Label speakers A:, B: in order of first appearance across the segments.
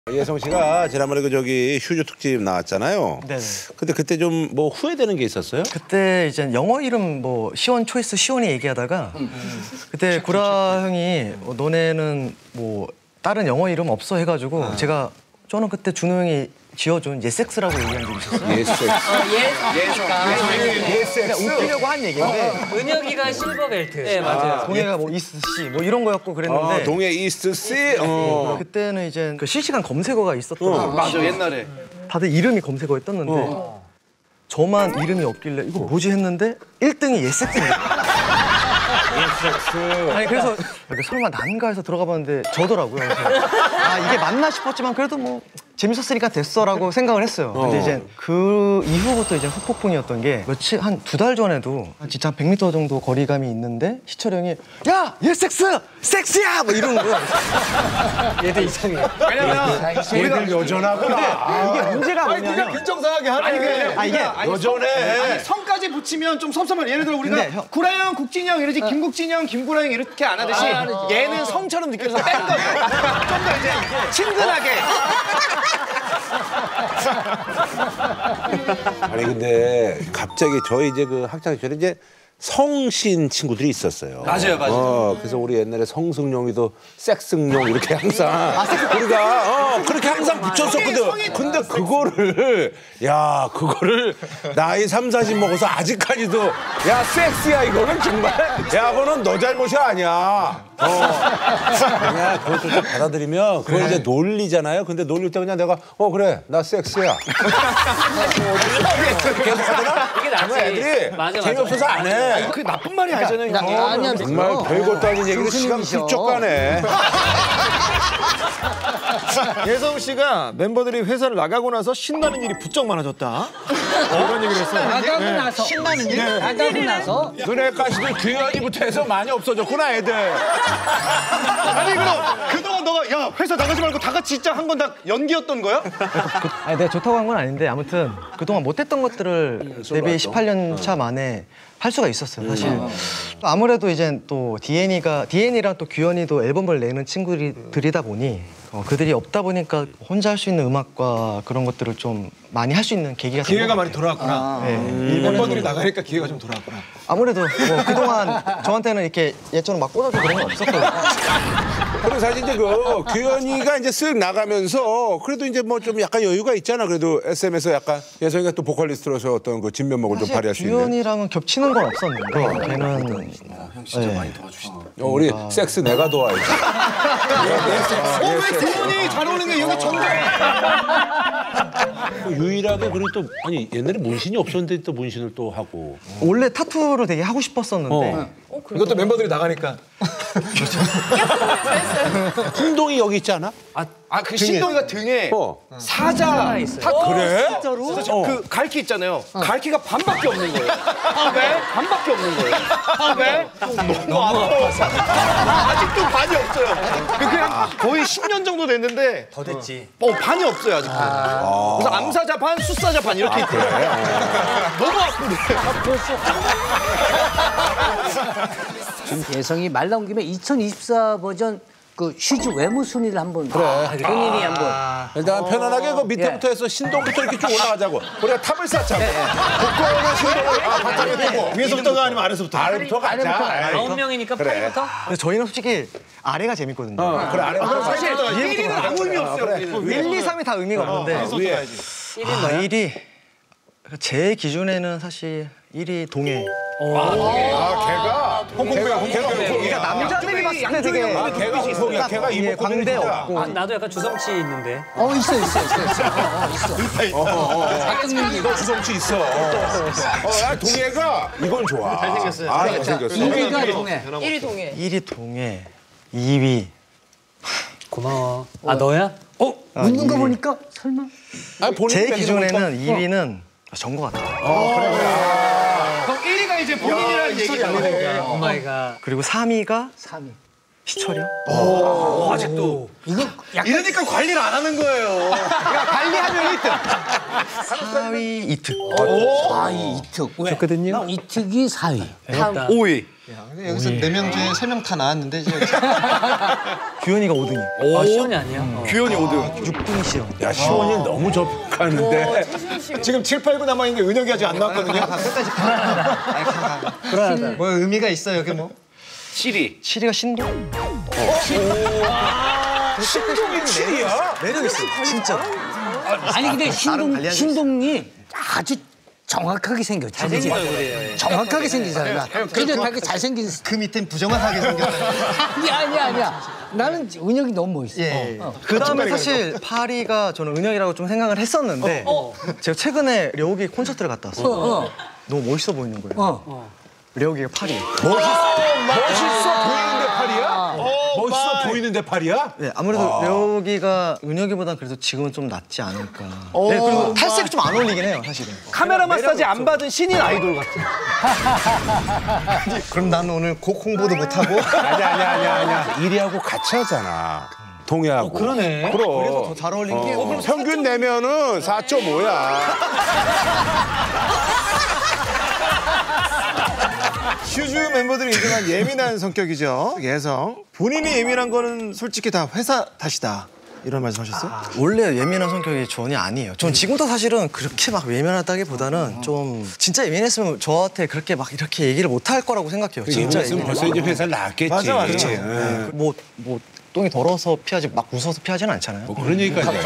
A: 예성 씨가 지난번에 휴즈 특집 나왔잖아요.
B: 네네.
A: 근데 그때 좀 뭐 후회되는 게 있었어요?
B: 그때 이제 영어 이름 뭐 시원 초이스 시원이 얘기하다가 그때 구라 형이 너네는 뭐 다른 영어 이름 없어 해가지고 저는 그때 준호 형이 지어준 예섹스라고 얘기한 적이 있었어요.
A: 예섹스.
B: 예섹스. 웃기려고 한 얘기인데
C: 은혁이가 실버벨트. 네, 맞아요.
B: 동해가 뭐 이스트 씨 뭐 이런 거였고 그랬는데
A: 동해 이스트 씨.
B: 그때는 이제 그 실시간 검색어가 있었던
D: 맞아, 옛날에.
B: 다들 이름이 검색어에 떴는데 저만 이름이 없길래 이거 뭐지 했는데 1등이 예섹스입니다. 아니 그래서 설마 난가 해서 들어가 봤는데 저더라고요. 그래서 아 이게 맞나 싶었지만 그래도 뭐 재밌었으니까 됐어라고 생각을 했어요. 근데 이제 그 이후부터 이제 후폭풍이었던 게 한 2달 전에도 진짜 100m 정도 거리감이 있는데 희철이 형이 야 예섹스 섹스야 뭐 이러는 거야.
C: 얘들 이상해.
D: 왜냐면
A: 얘들 여전하구나.
B: 이게 문제가 뭐냐면
D: 빈정상하게 하는 게
B: 이게
A: 여전해.
D: 성까지 붙이면 좀 섭섭한. 예를 들어 우리가
B: 근데 형-
D: 구라형, 국진형 이러지 김국진형, 김구라형 이렇게 안 하듯이 얘는 성처럼 느껴서 뺀 거죠. 좀 더 이제 친근하게.
A: 아니 근데 갑자기 저희 이제 그 학창 시절에 이제 성신 친구들이 있었어요.
D: 맞아요.
A: 그래서 우리 옛날에 성승용이도 섹승용 이렇게 항상 우리가 그렇게 항상 붙였었거든. 근데 그거를 나이 30, 40 먹어서 아직까지도 야 섹스야 이거는 정말 야 그거는 너 잘못이 아니야. 그냥 그것도 좀 받아들이면 그걸 이제 놀리잖아요. 근데 놀릴 때 그냥 내가 그래 나 섹스야. 계속 하더라.
C: 이게 낫지.
A: 애들이
C: 맞아.
A: 재미없어서 안 해.
D: 그 나쁜 말이 아니잖아요.
E: 아니야,
A: 정말 별것도 아닌 얘기를 시간 훌쩍 가네.
D: 예성 씨가 멤버들이 회사를 나가고 나서 신나는 일이 부쩍 많아졌다. 이런 얘기를 했어요.
E: 나가고 나서 신나는 일? 나가고 나서
A: 눈엣가시도 규현이부터 해서 많이 없어졌구나 애들.
D: 아니 그럼 그동안 너가 야 회사 나가지 말고 다 같이 있자 한 건 다 연기였던 거야?
B: 아니 내가 좋다고 한 건 아닌데 아무튼 그동안 못했던 것들을 데뷔 18년 차 만에 할 수가 있었어요 사실. 아무래도 이제 또 디엔이랑 또 규현이도 앨범을 내는 친구들이다 보니 그들이 없다 보니까 혼자 할 수 있는 음악과 그런 것들을 좀 많이 할 수 있는 계기가 된
D: 기회가
B: 것
D: 많이 돌아왔구나.
B: 네.
D: 멤버들이 나가니까 기회가 좀 돌아왔구나.
B: 아무래도 뭐 그동안 저한테는 이렇게 예처럼 막 꽂아주고 그런 건 없었거든요.
A: 그리고 사실 이제 규현이가 이제 쓱 나가면서 그래도 이제 뭐 좀 약간 여유가 있잖아. 그래도 SM에서 약간 예성이가 또 보컬리스트로서 어떤 그 진면목을 좀 발휘할 수 있는.
B: 규현이랑은 겹치는 건 없었는데 걔는
D: 형 진짜 많이 도와주신다.
A: 우리 섹스 내가 도와야지.
D: 왜 두 분이 잘 어울리는 게 여기 정답.
A: 유일하게 그리고 또 아니 옛날에 문신이 없었는데 또 문신을 또 하고.
B: 원래 타투를 되게 하고 싶었었는데
D: 이것도 멤버들이 나가니까.
A: 풍동이 여기 있지 않아?
D: 그 신동이가 등에 사자 있어요.
A: 그래?
D: 진짜로? 그 갈퀴 있잖아요. 갈퀴가 반밖에 없는 거예요. 왜? 반밖에 없는 거예요. 왜? 너무 아파요. 아직도 반이 없어요. 그냥 거의 10년 정도 됐는데
C: 더 됐지.
D: 반이 없어요 아직도. 그래서 암사자 반, 숫사자 반 이렇게 있대요. 너무 아픈데.
E: 지금 예성이 말 나온 김에 2024 버전 그 휴즈 외무 순위를 한번 본인이 한번
A: 일단 편안하게 그 밑에부터 해서 신동부터 이렇게 쭉 올라가자고. 우리가 탑을 쌓자고. 국고나 신동을 바탕에 두고.
D: 위에서부터가 아니면 아래서부터?
A: 아래부터 가자.
C: 9명이니까
A: 그래.
C: 8부터?
B: 근데 저희는 솔직히 아래가 재밌거든요.
A: 그래 아래부터
D: 사실
A: 가자.
D: 1위는 아무 의미 없어요.
B: 1, 2, 3이 다 의미가 없는데
A: 위에.
B: 1위 제 기준에는 사실 1위 동해.
A: 걔가 홍콩배야.
B: 남자들이 봤을 때 되게
A: 걔가 홍콩이야. 걔가
B: 예, 광대
A: 이목구비야.
B: 없고
C: 나도 약간 주성치 있는데.
E: 있어.
A: 너 주성치 있어. 야 동해가 이건 좋아. 잘생겼어요. 잘생겼어.
E: 2위가 동해
B: 1위 동해, 2위
C: 고마워. 너야?
E: 웃는 거 보니까 설마
B: 제 기준에는 2위는 전거 같아요.
D: 그럼 1위가 이제 본인이라는 얘기잖아요.
C: 오 마이 갓.
B: 그리고 3위가
E: 3위
B: 희철이요.
D: 아직도.
E: 이거 약간
D: 이러니까 관리를 안 하는 거예요. 관리하면 1등.
B: 4위 이특.
E: 4위 이특 왜?
C: 좋거든요.
E: 이특이 4위
C: 됐다.
D: 5위.
F: 여기서 4명 중에 3명 다 나왔는데 이제
B: 규현이가 5등이요.
C: 아, 시원이 아니야?
D: 규현이 5등.
B: 6등 시험.
A: 야 시원이 너무 접하는데.
D: 지금 7, 8구 남아있는데 은혁이 아직 안 나왔거든요.
F: 끝까지 뭐 의미가 있어요, 여기 뭐.
D: 7위.
B: 7위가 신동?
A: 신동이 7이야?
B: 매력 있어, 진짜.
E: 아니 근데
B: 관리하고
E: 신동이 아주 정확하게 생겼죠.
C: 잘생긴 얼굴이에요.
E: 정확하게 생기잖아. 뚜렷하게 잘생긴.
F: 그 밑엔 부정확하게 생겼다.
E: 아니야. 나는 은혁이 너무 멋있어.
B: 그 다음에 사실 8위가 저는 은혁이라고 좀 생각을 했었는데 제가 최근에 려욱이 콘서트를 갔다 왔어요. 너무 멋있어 보이는 거예요. 려욱이가 8위예요.
A: 멋있어 보이는데 8이야? 멋있어 보이는데 8이야?
B: 네, 아무래도 려욱이가 은혁이보단 그래도 지금은 좀 낫지 않을까. 네, 그리고 탈색이 좀 안 어울리긴 해요, 사실은.
D: 카메라 마사지 안 받은 신인 아이돌 같아.
F: 그럼 나는 오늘 곡 홍보도 못하고
A: 아니야. 1위하고 같이 하잖아. 동해하고.
C: 그러네.
A: 그럼.
B: 그래서 더 잘 어울리는 게
A: 평균 내면은 4.5야.
F: 슈즈 멤버들이 인정한 예민한 성격이죠. 예성. 본인이 예민한 거는 솔직히 다 회사 탓이다. 이런 말씀하셨어요?
B: 원래 예민한 성격이 전혀 아니에요. 전 지금도 사실은 그렇게 막 예민하다기보다는 좀 진짜 예민했으면 저한테 그렇게 막 이렇게 얘기를 못 할 거라고 생각해요. 진짜
A: 예민했으면 벌써 이제 회사를 나왔겠지.
F: 맞아.
B: 뭐 똥이 더러워서 피하지 막 무서워서 피하지는 않잖아요.
A: 뭐 그런 얘기까지.
B: 아니,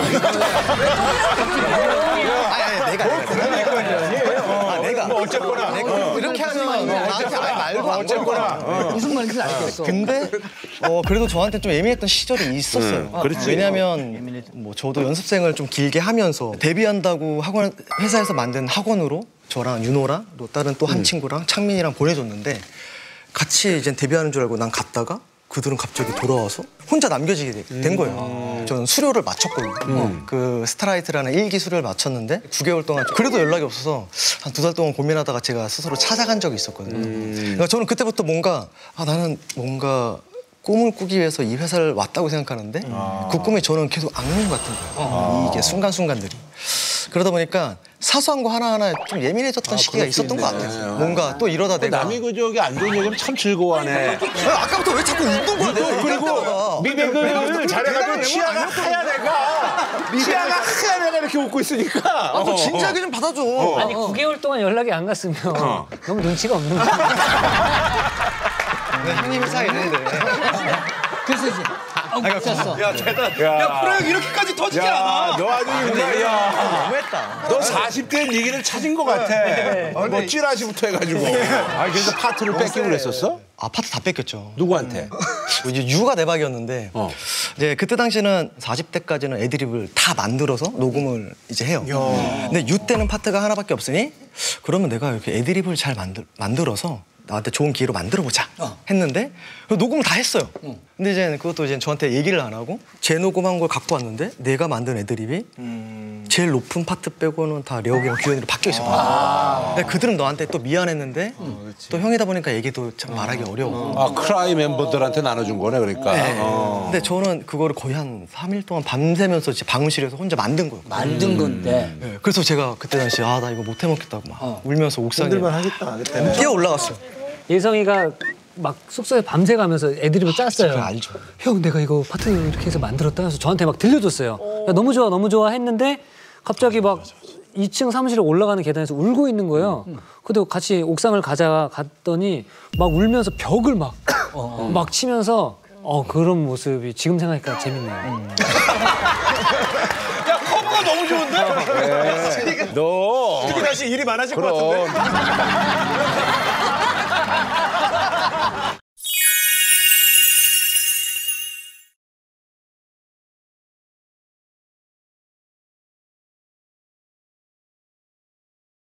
B: 내가
A: 뭐 어쨌거나.
B: 이렇게 하면 나한테 아예 말고
A: 어쨌거나.
E: 무슨 말인지 알겠어.
B: 근데 그래도 저한테 좀 예민했던 시절이 있었어요.
A: 그렇지.
B: 왜냐하면 뭐 저도 연습생을 좀 길게 하면서 데뷔한다고 회사에서 만든 학원으로 저랑 윤호랑 또 다른 또 한 친구랑 창민이랑 보내줬는데 같이 이제 데뷔하는 줄 알고 난 갔다가 그들은 갑자기 돌아와서 혼자 남겨지게 된 거예요. 저는 수료를 마쳤거든요. 그 스타라이트라는 1기 수료를 마쳤는데 9개월 동안 그래도 연락이 없어서 한 2달 동안 고민하다가 제가 스스로 찾아간 적이 있었거든요. 그러니까 저는 그때부터 나는 뭔가 꿈을 꾸기 위해서 이 회사를 왔다고 생각하는데 그 꿈이 저는 계속 악몽 같은 거예요. 이게 순간순간들이. 그러다 보니까 사소한 거 하나하나 좀 예민해졌던 시기가 있었던 것 같아요. 뭔가 또 이러다 내가
A: 남이 그 저기 안 좋은 얘기면 참 즐거워하네.
B: 아까부터 왜 자꾸 웃는 거야? 내가
A: 그리고 미백을 잘해가지고 치아가 하얀 애가 이렇게 웃고 있으니까.
B: 또 진지하게 좀 받아줘.
C: 아니 9개월 동안 연락이 안 갔으면 너무 눈치가 없는 거야.
B: 형님이 사이는데.
E: 그래서 이제 미쳤어.
D: 야 프로형 이렇게까지 터지지 않아.
A: 너 아주 그냥
B: 너무했다.
A: 너 40대는 얘기를 찾은 것 같아. 뭐 찌라시부터 해가지고. 그래서 파트를 뺏기고 그랬었어?
B: 아파트 다 뺏겼죠.
A: 누구한테?
B: 이제 유가 대박이었는데 이제 그때 당시는 40대까지는 애드립을 다 만들어서 녹음을 이제 해요. 근데 유 때는 파트가 하나밖에 없으니 그러면 내가 이렇게 애드립을 잘 만들어서 나한테 좋은 기회로 만들어보자 했는데 녹음을 다 했어요. 근데 이제 그것도 이제 저한테 얘기를 안 하고 재녹음한 걸 갖고 왔는데 내가 만든 애드립이 제일 높은 파트 빼고는 다 려욱이랑 규현이로 바뀌어 있었거든요. 근데 그들은 너한테 또 미안했는데 또 형이다 보니까 얘기도 참 말하기 어려워.
A: 크라이 멤버들한테 나눠준 거네 그러니까.
B: 근데 저는 그거를 거의 한 3일 동안 밤새면서 이제 방음실에서 혼자 만든 거예요.
E: 만든 건데.
B: 네, 그래서 제가 그때 당시 나 이거 못 해먹겠다고 막 울면서 옥상에
F: 하겠다 그때는.
B: 뛰어 올라갔어요.
C: 예성이가 막 숙소에 밤새 가면서 애드립을 짰어요.
B: 그거 알죠.
C: 형 내가 이거 파트 이렇게 해서 만들었다 해서 저한테 막 들려줬어요. 야, 너무 좋아 했는데 갑자기 막 2층 사무실에 올라가는 계단에서 울고 있는 거예요. 근데 같이 옥상을 갔더니 막 울면서 벽을 막 치면서 그런 모습이 지금 생각하니까 재밌네요.
D: 야 커버가 너무 좋은데?
A: 너
D: 특히 다시 일이 많아질 것 같은데?